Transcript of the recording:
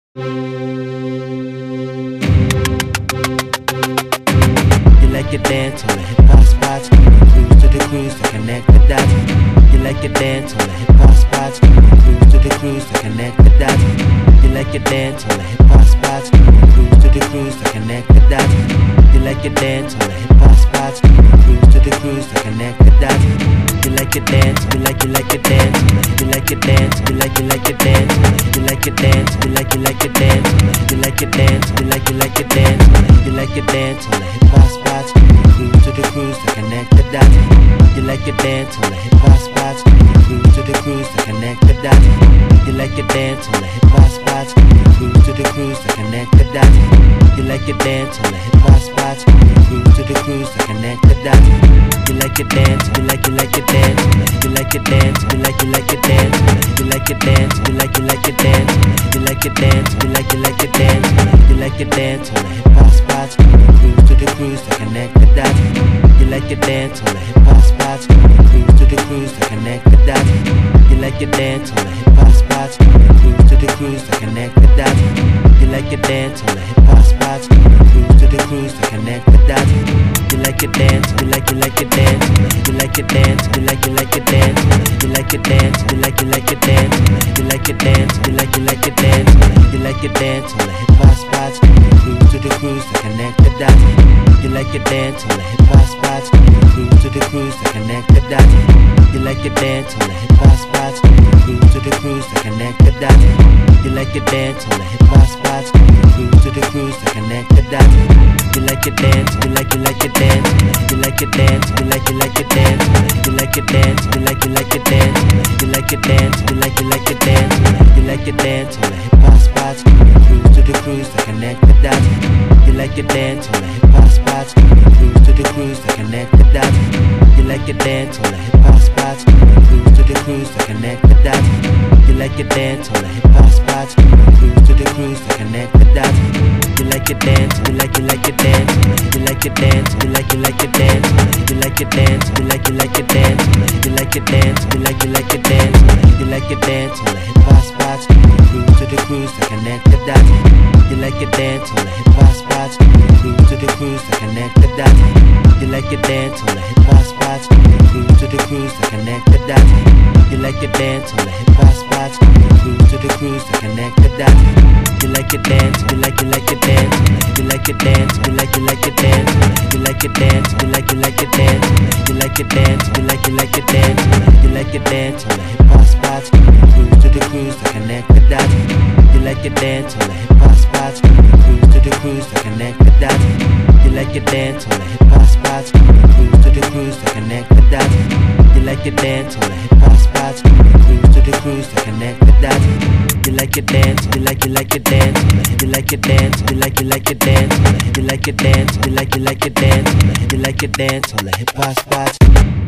You like your dance on the hip-hop spots, cruise to the cruise to connect the dots. You like your dance on the hip-hop spots, cruise to the cruise to connect the dots. You like your dance on the hip-hop spots, cruise to the cruise to connect the dots. You like your dance on the hip-hop spots, cruise to the cruise to connect the dots. You like your dance, you like your dance, you like your dance, you like your dance, you like your dance, you like your dance, you like your dance, you like your dance, you like your dance on the hip-hop spots, cruise to the cruise to connect the dots. You like your dance on the hip-hop spots, cruise to the cruise to connect the dots. You like your dance on the hip-hop spots, cruise to the cruise to connect the dots. You like your dance on the hip-hop spots, cruise to the cruise to connect the dots. You like your dance, you like your dance, you like your dance, you like your dance, you like your dance, you like your dance, you like your dance, you like your dance, you like your dance on the hip-hop spots, cruise to the cruise to connect the dots. You like your dance on the hip-hop spots, cruise to the cruise to connect the dots. You like your dance on the hip-hop spots, cruise to the cruise to connect the dots. You like your dance on the hip-hop spots, cruise to the cruise to connect the dots. You like your dance, you like your dance, you like your dance, you like your dance, you like your dance, you like your dance, you like your dance, you like your dance, you like your dance on the hip-hop spots, cruise to the cruise to connect the dots. You like your dance on the hip-hop spots, cruise to the cruise to connect the dots. You like your dance on the hip-hop spots, cruise to the cruise to connect the dots. You like your dance on the hip-hop spots, cruise to the cruise to connect the dots. You like your dance, you like your dance, you like your dance, you like your dance, you like your dance, you like your dance, you like your dance, you like your dance, you like your dance on the hip-hop spots, cruise to the cruise to connect the dots. You like your dance on the hip-hop spots, cruise to the cruise to connect the dots. You like your dance on the hip-hop spots, cruise to the cruise to connect the dots. You like your dance on the hip-hop spots, cruise to the cruise to connect the dots. You like your dance, you like your dance, you like your dance, you like your dance, you like your dance, you like your dance, you like your dance, you like your dance, you like your dance on the hip-hop spots, cruise to the cruise to connect the dots. You like your dance on the hip-hop spots, cruise to the cruise to connect the dots. You like your dance on the hip-hop spots, cruise to the cruise to connect the dots. You like your dance on the hip-hop spots, cruise to the cruise to connect the dots. You like your dance, you like your dance, you like your dance, you like your dance, you like your dance, you like your dance, you like your dance, you like your dance, you like your dance on the hip-hop spots, cruise to the cruise to connect the dots. You like your dance on the hip-hop spots, cruise to the cruise to connect the dots. You like your dance on the hip-hop spots, cruise to the cruise to connect the dots. You like your dance on the hip-hop spots, cruise to the cruise to connect the dots. You like your dance, you like your dance, you like your dance, you like your dance, you like your dance, you like your dance, you like your dance on the hip-hop spots.